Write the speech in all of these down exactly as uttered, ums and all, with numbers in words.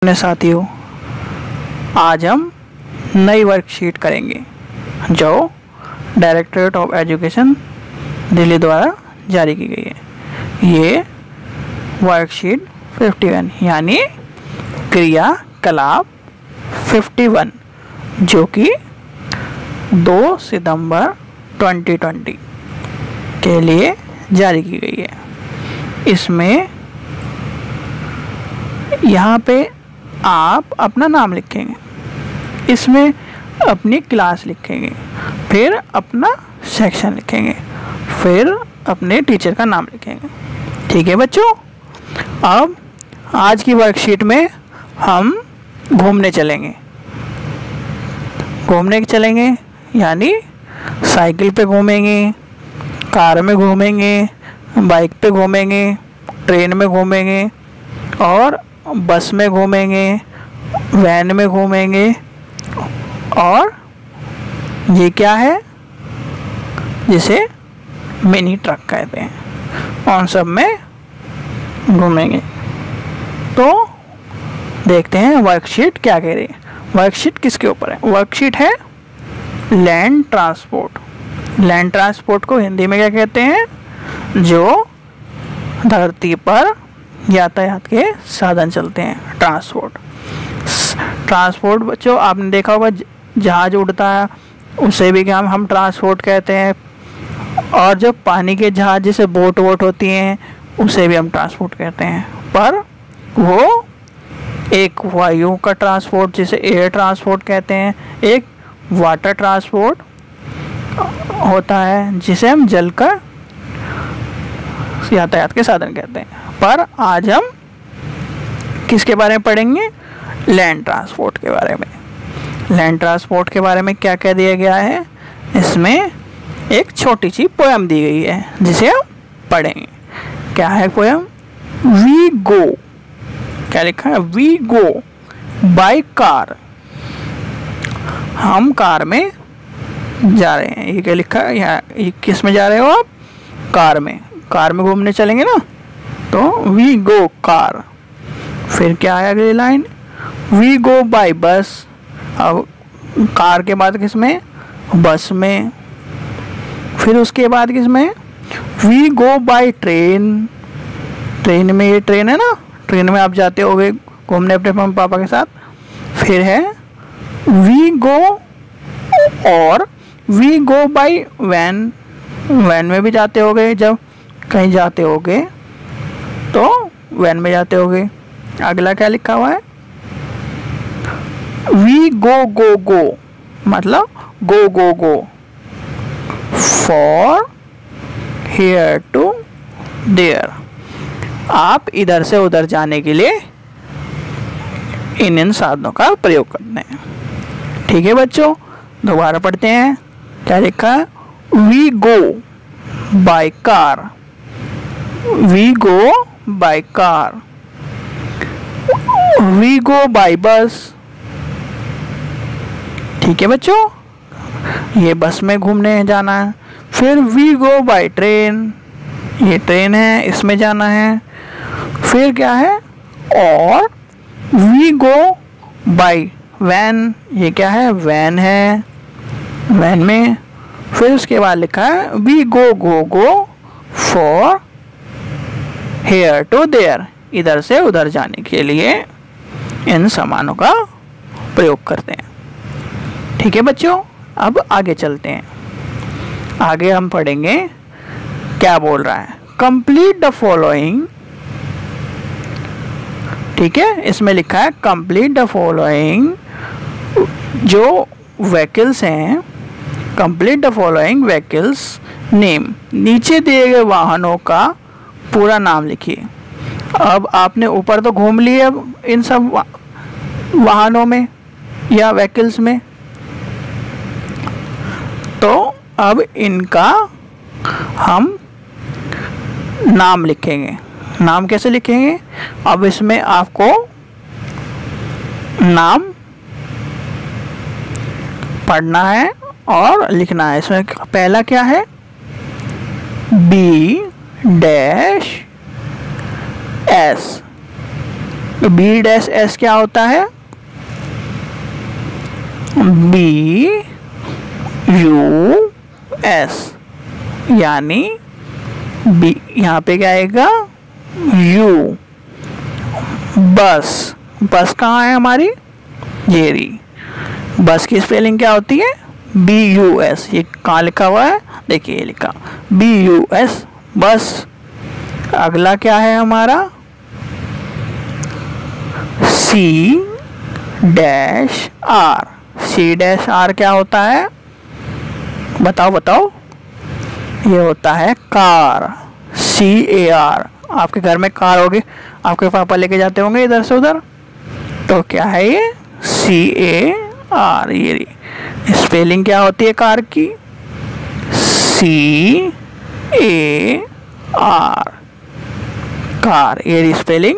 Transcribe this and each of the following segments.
अपने साथियों, आज हम नई वर्कशीट करेंगे जो डायरेक्टरेट ऑफ एजुकेशन दिल्ली द्वारा जारी की गई है। ये वर्कशीट इक्यावन यानी क्रियाकलाप इक्यावन जो कि दो सितंबर दो हज़ार बीस के लिए जारी की गई है। इसमें यहाँ पे आप अपना नाम लिखेंगे, इसमें अपनी क्लास लिखेंगे, फिर अपना सेक्शन लिखेंगे, फिर अपने टीचर का नाम लिखेंगे। ठीक है बच्चों, अब आज की वर्कशीट में हम घूमने चलेंगे। घूमने चलेंगे यानी साइकिल पे घूमेंगे, कार में घूमेंगे, बाइक पे घूमेंगे, ट्रेन में घूमेंगे और बस में घूमेंगे, वैन में घूमेंगे और ये क्या है जिसे मिनी ट्रक कहते हैं, उन सब में घूमेंगे। तो देखते हैं वर्कशीट क्या कह रही है। वर्कशीट किसके ऊपर है? वर्कशीट है लैंड ट्रांसपोर्ट। लैंड ट्रांसपोर्ट को हिंदी में क्या कहते हैं? जो धरती पर यातायात के साधन चलते हैं, ट्रांसपोर्ट। ट्रांसपोर्ट बच्चों आपने देखा होगा, जहाज उड़ता है उसे भी क्या हम ट्रांसपोर्ट कहते हैं, और जो पानी के जहाज जैसे बोट वोट होती हैं उसे भी हम ट्रांसपोर्ट कहते हैं। पर वो एक वायु का ट्रांसपोर्ट जिसे एयर ट्रांसपोर्ट कहते हैं, एक वाटर ट्रांसपोर्ट होता है जिसे हम जल का यातायात के साधन कहते हैं। पर आज हम किसके बारे में पढ़ेंगे? लैंड ट्रांसपोर्ट के बारे में। लैंड ट्रांसपोर्ट के बारे में क्या कह दिया गया है? इसमें एक छोटी सी पोयम दी गई है जिसे हम पढ़ेंगे। क्या है पोयम? वी गो, क्या लिखा है? We go by car. हम कार में जा रहे हैं। ये क्या लिखा है यहाँ? ये किस में जा रहे हो आप? कार में। कार में घूमने चलेंगे ना, तो वी गो कार। फिर क्या है अगली लाइन? वी गो बाय बस। अब कार के बाद किस में? बस में। फिर उसके बाद किस में? We go by train. Train में, ये ट्रेन है ना, ट्रेन में आप जाते होगे घूमने अपने मम्मी पापा के साथ। फिर है वी गो और we go by van. Van में भी जाते होगे, जब कहीं जाते होगे तो वैन में जाते होगे। अगला क्या लिखा हुआ है? वी गो गो गो, मतलब go go go for here to there. आप इधर से उधर जाने के लिए इन इन साधनों का प्रयोग करते हैं। ठीक है बच्चों, दोबारा पढ़ते हैं। क्या लिखा है? We go by car. We go by car. We go by bus. ठीक है बच्चों, ये बस में घूमने जाना है। फिर वी गो बाय ट्रेन, ये ट्रेन है, इसमें जाना है। फिर क्या है? और वी गो बाय वैन, ये क्या है? वैन है, वैन में। फिर उसके बाद लिखा है we go go go for here to there, इधर से उधर जाने के लिए इन सामानों का प्रयोग करते हैं। ठीक है बच्चों, अब आगे चलते हैं। आगे हम पढ़ेंगे क्या बोल रहा है। Complete the following. ठीक है, इसमें लिखा है कंप्लीट द फॉलोइंग। जो व्हीकल्स हैं, complete the following vehicles name. नीचे दिए गए वाहनों का पूरा नाम लिखिए। अब आपने ऊपर तो घूम लिए इन सब वाहनों में या व्हीकल्स में, तो अब इनका हम नाम लिखेंगे। नाम कैसे लिखेंगे? अब इसमें आपको नाम पढ़ना है और लिखना है। इसमें पहला क्या है? B dash S. B dash S क्या होता है? बी यू एस, यानी बी यहाँ पे क्या आएगा? यू। बस, बस कहाँ है हमारी? ये रही। बस की स्पेलिंग क्या होती है? B U S. ये कहाँ लिखा हुआ है? देखिए ये लिखा बी यू एस, बस। अगला क्या है हमारा? C dash R. C dash R क्या होता है? बताओ बताओ। ये होता है कार। C A are. आपके घर में कार होगी, आपके पापा लेके जाते होंगे इधर से उधर, तो क्या है ये? सी ए आर। ये स्पेलिंग क्या होती है कार की? C A R, car. ये स्पेलिंग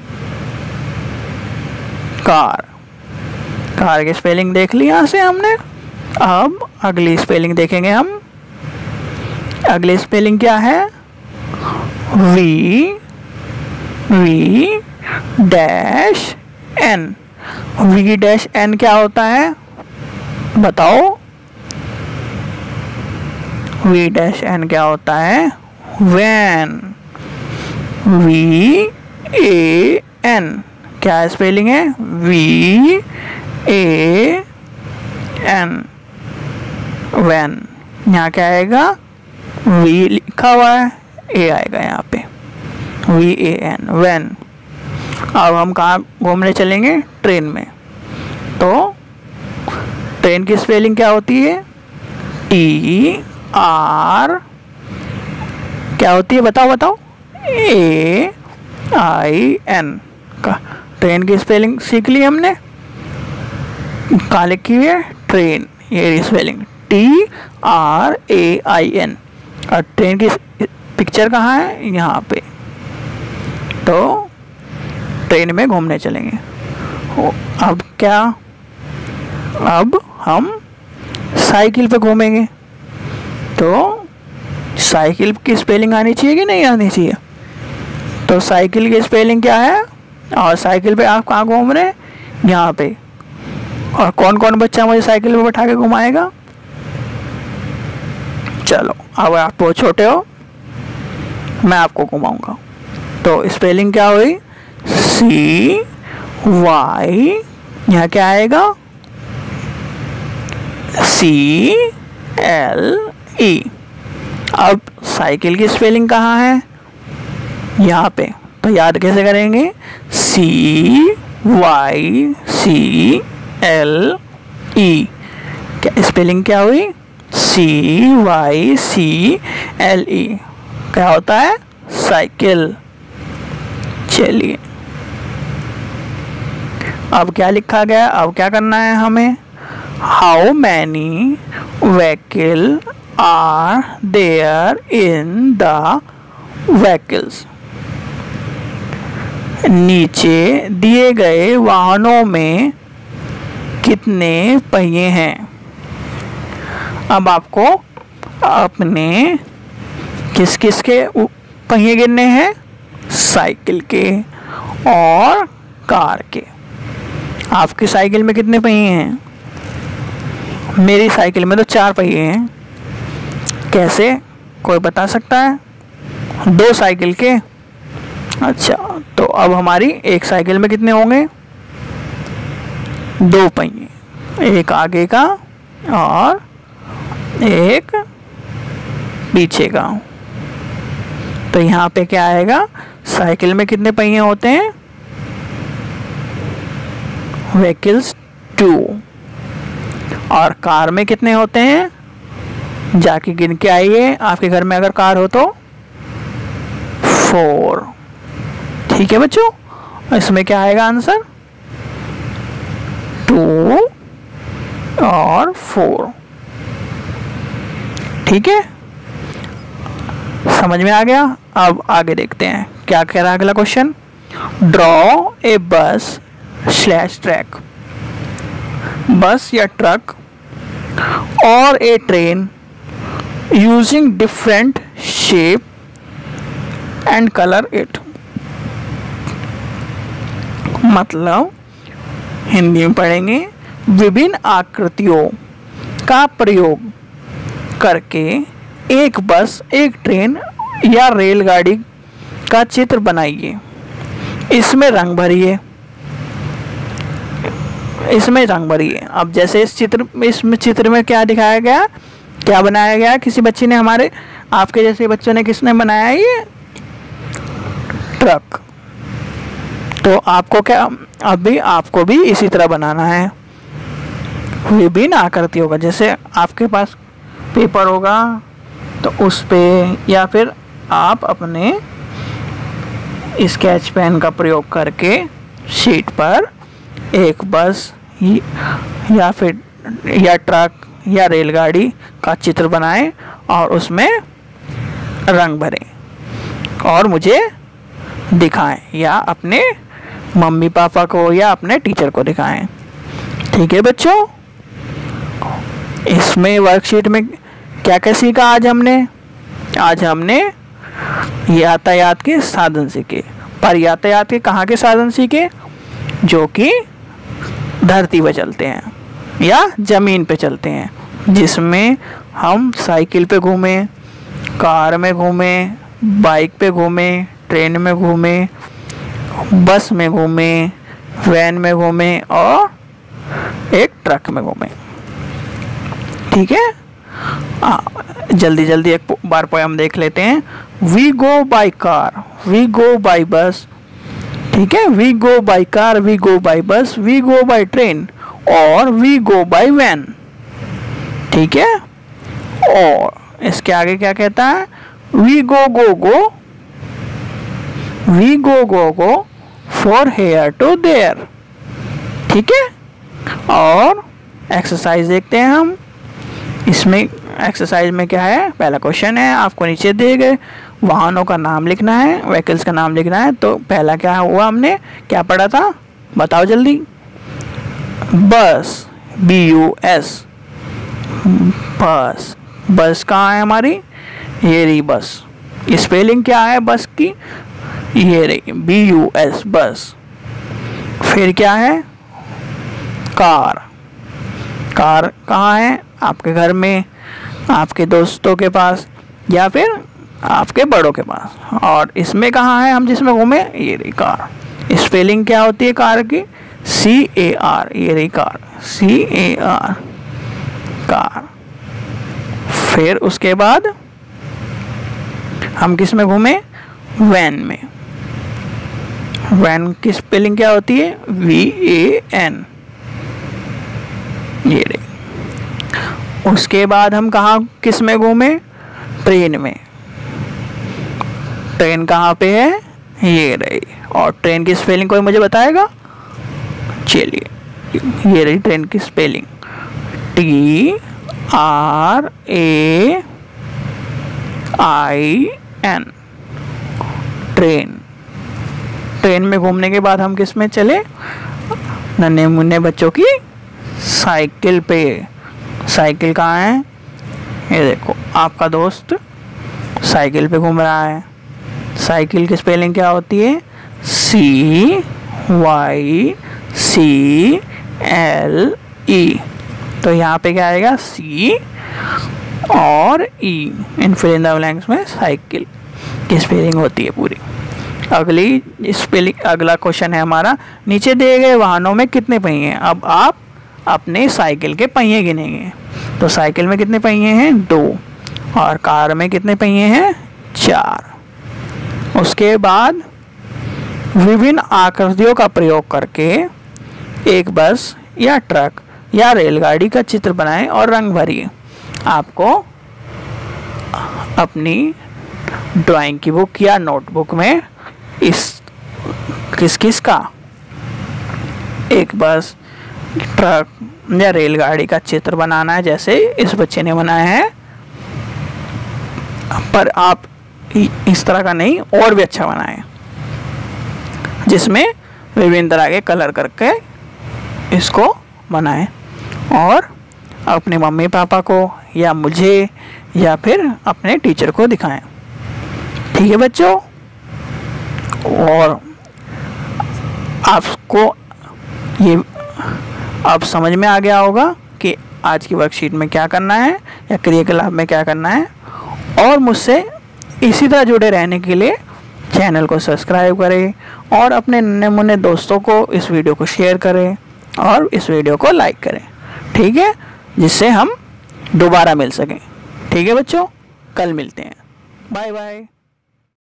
कार। कार की स्पेलिंग देख ली यहाँ से हमने। अब अगली स्पेलिंग देखेंगे हम। अगली स्पेलिंग क्या है? V V dash N. V dash N क्या होता है? बताओ। वी डैश एन क्या होता है? वैन। वी ए एन क्या स्पेलिंग है? V A N, van. यहाँ क्या आएगा? वी लिखा हुआ है, ए आएगा यहाँ पे, वी ए एन, वैन। अब हम कहाँ घूमने चलेंगे? ट्रेन में। तो ट्रेन की स्पेलिंग क्या होती है? टी आर क्या होती है? बताओ बताओ। ए आई एन का। ट्रेन की स्पेलिंग सीख ली हमने। कहाँ लिखी हुई है? ट्रेन। ये spelling T R A I N. और ट्रेन की पिक्चर कहाँ है? यहाँ पे। तो ट्रेन में घूमने चलेंगे। अब क्या? अब हम साइकिल पे घूमेंगे। तो साइकिल की स्पेलिंग आनी चाहिए कि नहीं आनी चाहिए? तो साइकिल की स्पेलिंग क्या है? और साइकिल पे आप कहाँ घूम रहे हैं? यहाँ पे। और कौन कौन बच्चा मुझे साइकिल पे बैठा के घुमाएगा? चलो, अब आप बहुत छोटे हो, मैं आपको घुमाऊंगा। तो स्पेलिंग क्या हुई? सी वाई, यहाँ क्या आएगा? C L E. अब साइकिल की स्पेलिंग कहाँ है? यहाँ पे। तो याद कैसे करेंगे? C Y C L E. क्या स्पेलिंग क्या हुई? C Y C L E. क्या होता है? साइकिल। चलिए, अब क्या लिखा गया? अब क्या करना है हमें? How many vehicle are there in the vehicles. नीचे दिए गए वाहनों में कितने पहिए हैं? अब आपको अपने किस किस के पहिए गिनने हैं? साइकिल के और कार के। आपकी साइकिल में कितने पहिए हैं? मेरी साइकिल में तो चार पहिए हैं। कैसे? कोई बता सकता है? दो साइकिल के। अच्छा, तो अब हमारी एक साइकिल में कितने होंगे? दो पहिए, एक आगे का और एक पीछे का। तो यहाँ पे क्या आएगा? साइकिल में कितने पहिए होते हैं? Vehicles to. और कार में कितने होते हैं? जाके गिन के आइए, आपके घर में अगर कार हो तो। फोर। ठीक है बच्चों, इसमें क्या आएगा आंसर? टू और फोर। ठीक है, समझ में आ गया? अब आगे देखते हैं क्या कह रहा है अगला क्वेश्चन। ड्रॉ ए बस स्लैश ट्रैक। बस या ट्रक और a train using different shape and colour it. मतलब हिंदी में पढ़ेंगे, विभिन्न आकृतियों का प्रयोग करके एक बस, एक ट्रेन या रेलगाड़ी का चित्र बनाइए। इसमें रंग भरिए इसमें रंग भरिए अब जैसे इस चित्र इसमें चित्र में क्या दिखाया गया, क्या बनाया गया, किसी बच्चे ने, हमारे आपके जैसे बच्चों ने, किसने बनाया ये ट्रक। तो आपको क्या, अभी आपको भी इसी तरह बनाना है, विभिन्न आकृतियों का। जैसे आपके पास पेपर होगा तो उस पे, या फिर आप अपने स्केच पेन का प्रयोग करके शीट पर एक बस या फिर या ट्रक या रेलगाड़ी का चित्र बनाएं और उसमें रंग भरें और मुझे दिखाएं, या अपने मम्मी पापा को या अपने टीचर को दिखाएं। ठीक है बच्चों, इसमें वर्कशीट में क्या क्या सीखा आज हमने? आज हमने यातायात के साधन सीखे। पर यातायात के कहाँ के साधन सीखे? जो कि धरती पर चलते हैं या ज़मीन पे चलते हैं, जिसमें हम साइकिल पे घूमे, कार में घूमे, बाइक पे घूमे, ट्रेन में घूमे, बस में घूमे, वैन में घूमे और एक ट्रक में घूमे। ठीक है, आ, जल्दी जल्दी एक बार पोयम देख लेते हैं। We go by car, we go by bus. ठीक है, we go by car, we go by bus, we go by train और वी गो बाई वैन। ठीक है, और इसके आगे क्या कहता है? We go go go, we go go go for here to there. ठीक है, और एक्सरसाइज देखते हैं हम। इसमें एक्सरसाइज में क्या है? पहला क्वेश्चन है, आपको नीचे दिए गए वाहनों का नाम लिखना है, व्हीकल्स का नाम लिखना है। तो पहला क्या हुआ, हमने क्या पढ़ा था, बताओ जल्दी। बस, बी यू एस, बस। बस कहाँ है हमारी? ये रही बस। स्पेलिंग क्या है बस की? ये रही बी यू एस, बस। फिर क्या है? कार। कार कहाँ है? आपके घर में, आपके दोस्तों के पास, या फिर आपके बड़ों के पास। और इसमें कहाँ है हम जिसमें घूमे? ये रही कार। स्पेलिंग क्या होती है कार की? C A R. ये रही car, C A R, car. फिर उसके बाद हम किस में घूमे? वैन में। वैन की स्पेलिंग क्या होती है? V A N. ये रही। उसके बाद हम कहाँ किस में घूमे? ट्रेन में। ट्रेन कहाँ पे है? ये रही। और ट्रेन की स्पेलिंग कोई मुझे बताएगा? चलिए, ये रही ट्रेन की spelling, T R A I N, train. Train में घूमने के बाद हम किस में चले? नन्हे मुन्ने बच्चों की साइकिल पे। साइकिल कहाँ है? ये देखो, आपका दोस्त साइकिल पे घूम रहा है। साइकिल की स्पेलिंग क्या होती है? C Y C L E. तो यहाँ पे क्या आएगा? सी और ई। इन फिल इन द ब्लैंक्स में साइकिल की स्पेलिंग होती है पूरी। अगली स्पेलिंग, अगला क्वेश्चन है हमारा, नीचे दिए गए वाहनों में कितने पहिए हैं? अब आप अपने साइकिल के पहिए गिनेंगे। तो साइकिल में कितने पहिए हैं? दो। और कार में कितने पहिए हैं? चार। उसके बाद विभिन्न आकृतियों का प्रयोग करके एक बस या ट्रक या रेलगाड़ी का चित्र बनाएं और रंग भरिए। आपको अपनी ड्राइंग की बुक या नोटबुक में इस किस किस का, एक बस, ट्रक या रेलगाड़ी का चित्र बनाना है, जैसे इस बच्चे ने बनाया है। पर आप इस तरह का नहीं, और भी अच्छा बनाएं, जिसमें विभिन्न तरह के कलर करके इसको बनाएं और अपने मम्मी पापा को या मुझे या फिर अपने टीचर को दिखाएं। ठीक है बच्चों, और आपको ये अब समझ में आ गया होगा कि आज की वर्कशीट में क्या करना है या क्रियाकलाप में क्या करना है। और मुझसे इसी तरह जुड़े रहने के लिए चैनल को सब्सक्राइब करें और अपने नन्हे मुन्ने दोस्तों को इस वीडियो को शेयर करें और इस वीडियो को लाइक करें, ठीक है, जिससे हम दोबारा मिल सकें। ठीक है बच्चों, कल मिलते हैं। Bye bye.